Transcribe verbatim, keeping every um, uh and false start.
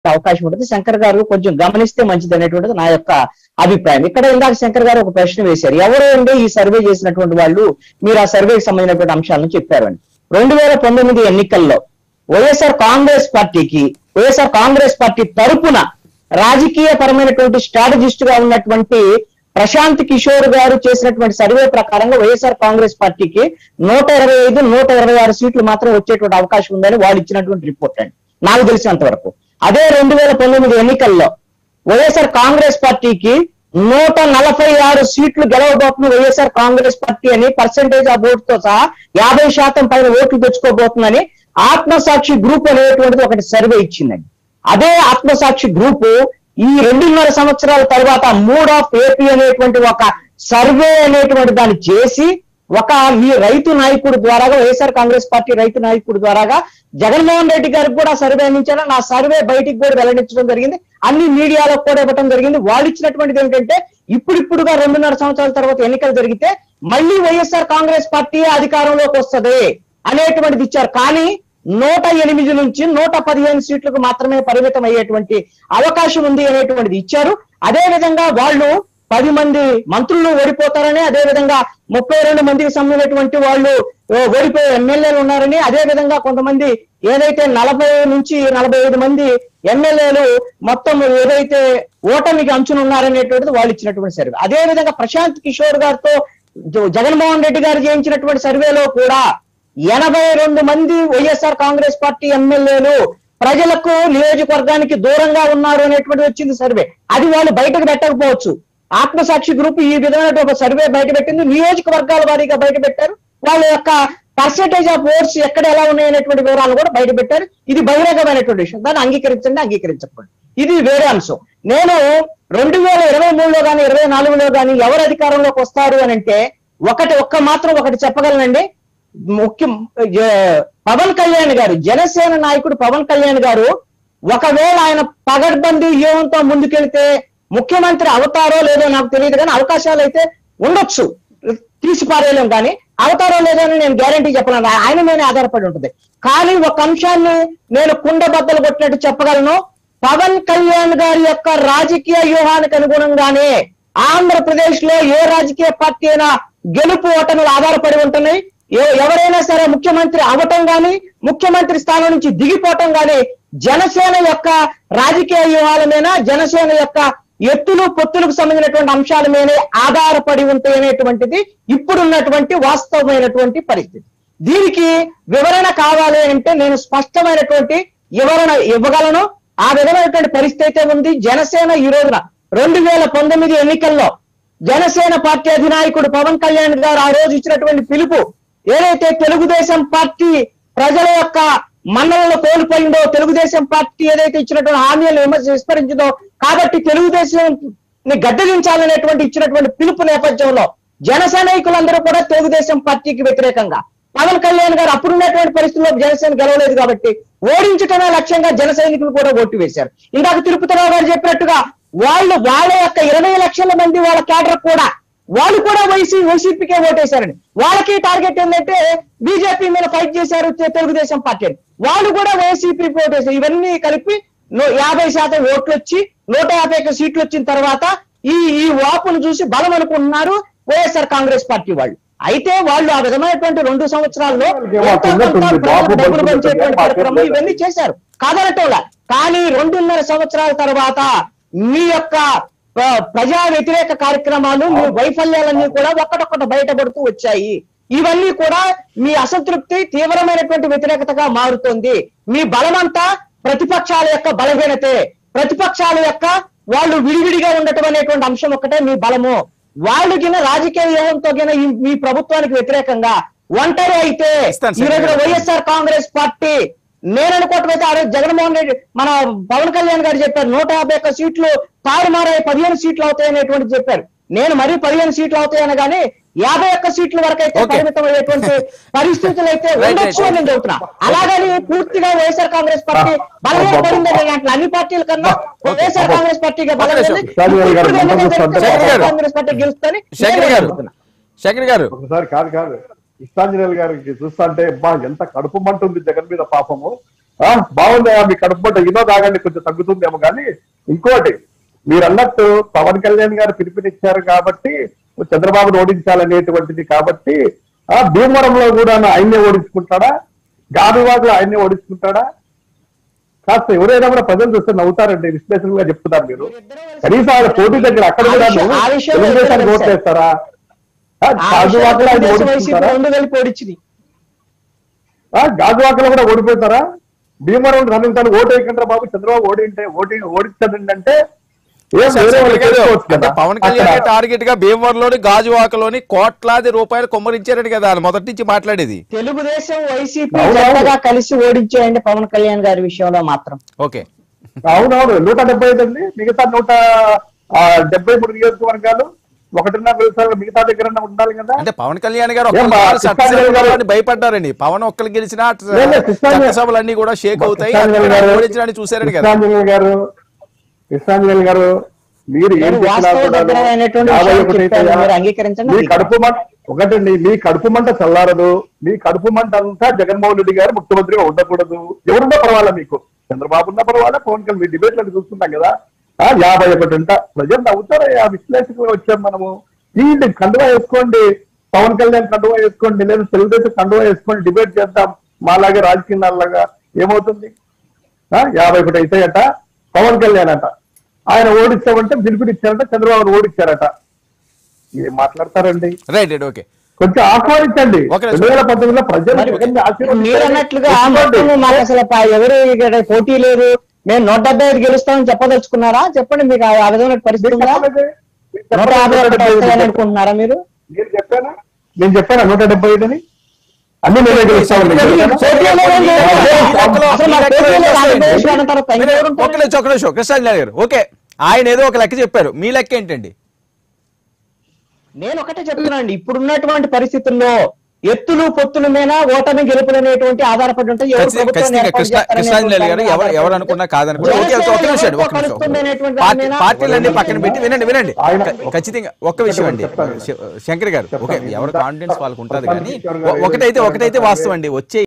అవకాశం ఉంటుంది. శంకర్ గారు కొంచెం గమనిస్తే మంచిది అనేటువంటిది నా యొక్క అభిప్రాయం. ఇక్కడ ఇందాక శంకర్ గారు ఒక ప్రశ్న వేశారు, ఎవరు అండి ఈ సర్వే చేసినటువంటి వాళ్ళు, మీరు ఆ సర్వేకి సంబంధించినటువంటి అంశాలను చెప్పారు అని. రెండు వేల పంతొమ్మిది ఎన్నికల్లో వైఎస్ఆర్ కాంగ్రెస్ పార్టీకి వైఎస్ఆర్ కాంగ్రెస్ పార్టీ తరపున రాజకీయ పరమైనటువంటి స్ట్రాటజిస్ట్ గా ఉన్నటువంటి ప్రశాంత్ కిషోర్ గారు చేసినటువంటి సర్వే ప్రకారంగా వైఎస్ఆర్ కాంగ్రెస్ పార్టీకి నూట ఇరవై ఐదు నూట ఇరవై ఆరు సీట్లు మాత్రం వచ్చేటువంటి అవకాశం ఉందని వాళ్ళు ఇచ్చినటువంటి రిపోర్ట్ అండి నాకు తెలిసినంత వరకు. అదే రెండు వేల పంతొమ్మిది ఎన్నికల్లో వైఎస్ఆర్ కాంగ్రెస్ పార్టీకి నూట నలభై ఆరు సీట్లు గెలవబోతున్న వైఎస్ఆర్ కాంగ్రెస్ పార్టీ అని పర్సెంటేజ్ ఆఫ్ ఓట్స్ తో సహా యాభై శాతం పైన ఓట్లు తెచ్చుకోబోతుందని ఆత్మసాక్షి గ్రూప్ అనేటువంటిది ఒకటి సర్వే ఇచ్చిందండి. అదే ఆత్మసాక్షి గ్రూప్ ఈ రెండున్నర సంవత్సరాల తర్వాత మూడ్ ఆఫ్ ఏపీ అనేటువంటి ఒక సర్వే అనేటువంటి దాన్ని చేసి ఒక మీ రైతు నాయకుడు ద్వారాగా వైఎస్ఆర్ కాంగ్రెస్ పార్టీ రైతు నాయకుడు ద్వారాగా జగన్మోహన్ రెడ్డి గారికి కూడా సర్వే అందించారు. నా సర్వే బయటికి కూడా వెల్లడించడం జరిగింది, అన్ని మీడియాలో కూడా ఇవ్వడం జరిగింది. వాళ్ళు ఇచ్చినటువంటిది ఏంటంటే ఇప్పుడిప్పుడుగా రెండున్నర సంవత్సరాల తర్వాత ఎన్నికలు జరిగితే మళ్ళీ వైఎస్ఆర్ కాంగ్రెస్ పార్టీ అధికారంలోకి వస్తుంది అనేటువంటిది ఇచ్చారు. కానీ నూట ఎనిమిది నుంచి నూట పదిహేను సీట్లకు మాత్రమే పరిమితం అయ్యేటువంటి అవకాశం ఉంది అనేటువంటిది ఇచ్చారు. అదే విధంగా వాళ్ళు పది మంది మంత్రులు ఓడిపోతారని, అదే విధంగా ముప్పై రెండు మందికి సంబంధించినటువంటి వాళ్ళు ఓడిపోయే ఎమ్మెల్యేలు ఉన్నారని, అదే విధంగా కొంతమంది ఏదైతే నలభై నుంచి నలభై ఐదు మంది ఎమ్మెల్యేలు మొత్తం ఏదైతే ఓటమికి అంచునున్నారనేటువంటిది వాళ్ళు ఇచ్చినటువంటి సర్వే. అదే విధంగా ప్రశాంత్ కిషోర్ గారితో జగన్మోహన్ రెడ్డి గారు చేయించినటువంటి సర్వేలో కూడా ఎనభై రెండు మంది వైఎస్ఆర్ కాంగ్రెస్ పార్టీ ఎమ్మెల్యేలు ప్రజలకు నియోజకవర్గానికి దూరంగా ఉన్నారు అనేటువంటి వచ్చింది సర్వే. అది వాళ్ళు బయటకు పెట్టకపోవచ్చు. ఆత్మసాక్షి గ్రూప్ ఈ విధమైన ఒక సర్వే బయట పెట్టింది, నియోజకవర్గాల వారీగా బయట పెట్టారు, వాళ్ళ యొక్క పర్సెంటేజ్ ఆఫ్ ఓట్స్ ఎక్కడ ఎలా ఉన్నాయనేటువంటి వివరాలు కూడా బయట పెట్టారు. ఇది బహిరంగమైనటువంటి విషయం, దాన్ని అంగీకరించండి అంగీకరించకండి, ఇది వేరే అంశం. నేను రెండు వేల ఇరవై మూడులో కానీ ఇరవై నాలుగులో కానీ ఎవరు అధికారంలోకి వస్తారు అని అంటే ఒకటి ఒక్క మాత్రం ఒకటి చెప్పగలనండి. ముఖ్యం పవన్ కళ్యాణ్ గారు, జనసేన నాయకుడు పవన్ కళ్యాణ్ గారు ఒకవేళ ఆయన పగడ్బందీ వ్యూహంతో ముందుకెళ్తే ముఖ్యమంత్రి అవుతారో లేదో నాకు తెలియదు, కానీ అవకాశాలు అయితే ఉండొచ్చు, తీసి పారేయలేం, కానీ అవుతారో లేదో అని నేను గ్యారంటీ చెప్పలేను, ఆయన మీదనే ఆధారపడి ఉంటుంది. కానీ ఒక అంశాన్ని నేను కుండ బద్దలు కొట్టినట్టు చెప్పగలను, పవన్ కళ్యాణ్ గారి యొక్క రాజకీయ వ్యూహానికి అనుగుణంగానే ఆంధ్రప్రదేశ్ లో ఏ రాజకీయ పార్టీ అయినా గెలుపు ఓటములు ఆధారపడి ఉంటున్నాయి. ఎవరైనా సరే ముఖ్యమంత్రి అవటం గాని ముఖ్యమంత్రి స్థానం నుంచి దిగిపోవటం గాని జనసేన యొక్క రాజకీయ వ్యూహాల మీద, జనసేన యొక్క ఎత్తులు పొత్తులకు సంబంధించినటువంటి అంశాల మీదే ఆధారపడి ఉంటాయి అనేటువంటిది ఇప్పుడున్నటువంటి వాస్తవమైనటువంటి పరిస్థితి. దీనికి వివరణ కావాలి అంటే నేను స్పష్టమైనటువంటి వివరణ ఇవ్వగలను. ఆ విధమైనటువంటి పరిస్థితి అయితే ఉంది. జనసేన ఈ రోజున రెండు వేల పంతొమ్మిది ఎన్నికల్లో జనసేన పార్టీ అధినాయకుడు పవన్ కళ్యాణ్ గారు ఆ రోజు ఇచ్చినటువంటి పిలుపు ఏదైతే తెలుగుదేశం పార్టీ ప్రజల యొక్క మన్నలను కోల్పోయిందో, తెలుగుదేశం పార్టీ ఏదైతే ఇచ్చినటువంటి హామీలను విమర్శ విస్మరించిందో, కాబట్టి తెలుగుదేశం ని గద్దెదించాలనేటువంటి ఇచ్చినటువంటి పిలుపు నేపథ్యంలో జన సైనికులందరూ కూడా తెలుగుదేశం పార్టీకి వ్యతిరేకంగా, పవన్ కళ్యాణ్ గారు అప్పుడున్నటువంటి పరిస్థితుల్లో జనసేన గెలవలేదు కాబట్టి ఓడించటమే లక్ష్యంగా జన సైనికులు కూడా ఓటు వేశారు. ఇందాక తిరుపతిరావు గారు చెప్పినట్టుగా వాళ్ళు వాళ్ళ యొక్క ఇరవై లక్షల మంది వాళ్ళ క్యాడర్ కూడా వాళ్ళు కూడా వైసీ వైసీపీకే ఓటేశారని, వాళ్ళకి టార్గెట్ ఏంటంటే బీజేపీ మీద ఫైట్ చేశారు తెలుగుదేశం పార్టీ అని, వాళ్ళు కూడా వైసీపీ ఓటేశారు. ఇవన్నీ కలిపి యాభై శాతం ఓట్లు వచ్చి నూట యాభై ఒక్క సీట్లు వచ్చిన తర్వాత ఈ ఈ వాపును చూసి బలం అనుకుంటున్నారు వైఎస్ఆర్ కాంగ్రెస్ పార్టీ వాళ్ళు. అయితే వాళ్ళు ఆ విధమైనటువంటి రెండు సంవత్సరాల్లో డబ్బులు పంచేటువంటి కార్యక్రమం ఇవన్నీ చేశారు కాదనటంలా. కానీ రెండున్నర సంవత్సరాల తర్వాత మీ యొక్క ప్రజా వ్యతిరేక కార్యక్రమాలు, మీ వైఫల్యాలన్నీ కూడా ఒక్కటొక్కటి బయటపడుతూ వచ్చాయి. ఇవన్నీ కూడా మీ అసంతృప్తి తీవ్రమైనటువంటి వ్యతిరేకతగా మారుతుంది. మీ బలమంతా ప్రతిపక్షాల యొక్క బలహీనతే, ప్రతిపక్షాల యొక్క వాళ్ళు విడివిడిగా ఉండటం అనేటువంటి అంశం ఒక్కటే మీ బలము. వాళ్ళు గిన రాజకీయ వ్యూహంతో గిన మీ ప్రభుత్వానికి వ్యతిరేకంగా ఒంటరి అయితే ఈ రోజున వైఎస్ఆర్ కాంగ్రెస్ పార్టీ నేను అనుకోవటమైతే ఆ రోజు జగన్మోహన్ రెడ్డి మన పవన్ కళ్యాణ్ గారు చెప్పారు నూట యాభై ఒక్క సీట్లు తారుమారాయి పదిహేను సీట్లు అవుతాయనేటువంటి చెప్పారు. నేను మరీ పదిహేను సీట్లు అవుతాయని కానీ యాభై ఒక్క సీట్ల వరకు అయితే పరిమితం అయ్యేటువంటి పరిస్థితులు అయితే ఉండొచ్చు అని నేను చెబుతున్నా. అలాగని పూర్తిగా వైఎస్ఆర్ కాంగ్రెస్ పార్టీ బలహీనపడింది అంటే అన్ని పార్టీల కన్నా వైఎస్ఆర్ కాంగ్రెస్ పార్టీగా బలమైంది, కాంగ్రెస్ పార్టీ గెలుస్తుందని శేఖర్ గారు. ఒకసారి కాదు కాదు ఇష్టాంజనేయులు గారికి చూస్తుంటే బా ఎంత కడుపు మంటుంది జగన్ మీద పాపము. ఆ, బాగుందా మీ కడుపు మంట ఇదో తాగండి కొంచెం తగ్గుతుందేమో కానీ ఇంకోటి మీరు అన్నట్టు పవన్ కళ్యాణ్ గారు పిలుపునిచ్చారు కాబట్టి చంద్రబాబును ఓడించాలనేటువంటిది కాబట్టి ఆ భీమవరంలో కూడా ఆయన్నే ఓడించుకుంటాడా, గాజువాకలో ఆయన్నే ఓడించుకుంటాడా? కాస్త ఎవరైనా కూడా ప్రజలు చూస్తే నవ్వుతారండి, విశ్లేషణగా చెప్తున్నారు మీరు. కనీసం ఆయన పోటీ దగ్గర అక్కడ కూడా తెలుగుదేశానికి ఓటు వేస్తారా? గాజువాకలో ఆయన ఓడించుకుంటారా? గాజువాకలో కూడా ఓడిపోతారా? భీమవరం రన్నింగ్ ఓటు వేయకుండా బాబు చంద్రబాబు ఓడింటే ఓటి ఓడించదండి అంటే పవన్ కళ్యాణ్ టార్గెట్ గా భీమవరంలోని గాజువాకలోని కోట్లాది రూపాయలు కొమ్మరించారని కదా మొదటి నుంచి మాట్లాడేది. తెలుగుదేశం వైసీపీ జంటగా కలిసి ఓడించాయండి పవన్ కళ్యాణ్ గారి విషయంలో మాత్రం. ఓకే, అవునవును. నూట డెబ్బై ఐదు అండి, మిగతా నూట డెబ్బై మూడు నియోజకవర్గాలు ఒకటిన్నర నిమిషాలు మిగతా దగ్గర ఉండాలి కదా. అంటే పవన్ కళ్యాణ్ గారు భయపడ్డారండి. పవన్ ఒక్కరు గెలిచినా సభలన్నీ కూడా షేక్ అవుతాయి ఓడించడానికి చూసారని కదా. గారు కృష్ణాంజలి గారు మీరు ఏం మీ కడుపు మంట ఒకటండి, మీ కడుపు మంట చల్లారదు. మీ కడుపు మంట అంతా జగన్మోహన్ రెడ్డి గారు ముఖ్యమంత్రిగా ఉండకూడదు. ఎవరున్నా పర్వాలా, మీకు చంద్రబాబు ఉన్న పర్వాలా, పవన్ కళ్యాణ్ మీ డిబేట్లను చూస్తుంటాం కదా. ఆ యాభై ఒకటి అంట ప్రజలు నవ్వుతారు. ఆ విశ్లేషకులు వచ్చాం మనము. ఈ కండువా వేసుకోండి, పవన్ కళ్యాణ్ కండువా వేసుకోండి, లేదా తెలుగుదేశం కండువా వేసుకోండి, డిబేట్ చేద్దాం మాలాగే రాజకీయాలలాగా. ఏమవుతుంది? యాభై ఒకటి అవుతాయట. పవన్ కళ్యాణ్ అంట ఆయన ఓడిస్తామంటే పిలుపునిచ్చారంట, చంద్రబాబు ఓడిచ్చారట. ఏం మాట్లాడతారండి? రైట్ రైట్ ఓకే, కొంచెం ఆహ్వానించండి. రెండు వేల పంతొమ్మిదిలో ప్రజలు మీరు అన్నట్లుగా అసలు ఎవరు పోటీ లేదు, మేము నూట డెబ్బై ఐదు గెలుస్తామని చెప్పదలుచుకున్నారా? చెప్పండి, మీకు ఆ విధమైన పరిస్థితి ఉందా? నూట యాభై అనుకుంటున్నారా మీరు? నేను చెప్పానా నేను చెప్పానా నూట డెబ్బై ఐదు అని? అన్ని నేనే గెలుస్తామని కృష్ణాంజలి గారు. ఓకే, ఆయన ఏదో ఒక లెక్క చెప్పారు, మీ లెక్క ఏంటండి? నేను ఒకటే చెప్తున్నానండి, ఇప్పుడున్నటువంటి పరిస్థితుల్లో ఎత్తులు పొత్తుల మీద ఓటమి గెలుపులు అనేటువంటి ఆధారపడి ఉంటాయి. కృష్ణాంజలి గారు ఎవరు ఎవరు అనుకున్నా కాదనుకున్నా పార్టీలన్నీ పక్కన పెట్టి వినండి వినండి ఖచ్చితంగా ఒక్క విషయం అండి శంకర్ గారు. ఓకే, ఎవరి కాన్ఫిడెన్స్ వాళ్ళకు ఉంటుంది కానీ ఒకటైతే ఒకటైతే వాస్తవం అండి, వచ్చే